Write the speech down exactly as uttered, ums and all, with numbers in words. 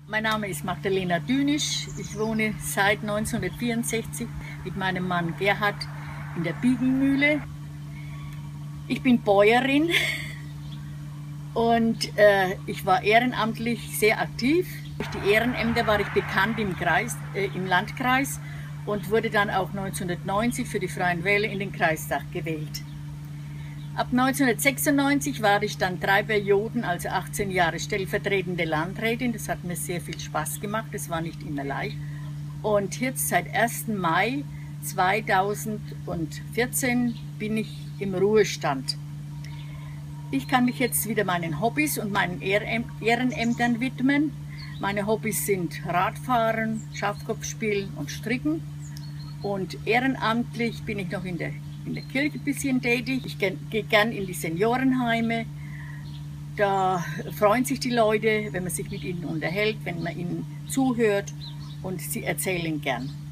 Mein Name ist Magdalena Dünisch. Ich wohne seit neunzehnhundertvierundsechzig mit meinem Mann Gerhard in der Biegenmühle. Ich bin Bäuerin und äh, ich war ehrenamtlich sehr aktiv. Durch die Ehrenämter war ich bekannt im, Kreis, äh, im Landkreis und wurde dann auch neunzehnhundertneunzig für die Freien Wähler in den Kreistag gewählt. Ab neunzehnhundertsechsundneunzig war ich dann drei Perioden, also achtzehn Jahre stellvertretende Landrätin. Das hat mir sehr viel Spaß gemacht, das war nicht immer leicht. Und jetzt seit ersten Mai zweitausendvierzehn bin ich im Ruhestand. Ich kann mich jetzt wieder meinen Hobbys und meinen Ehrenämtern widmen. Meine Hobbys sind Radfahren, Schafkopfspielen und Stricken. Und ehrenamtlich bin ich noch in der in der Kirche ein bisschen tätig. Ich gehe gern in die Seniorenheime. Da freuen sich die Leute, wenn man sich mit ihnen unterhält, wenn man ihnen zuhört, und sie erzählen gern.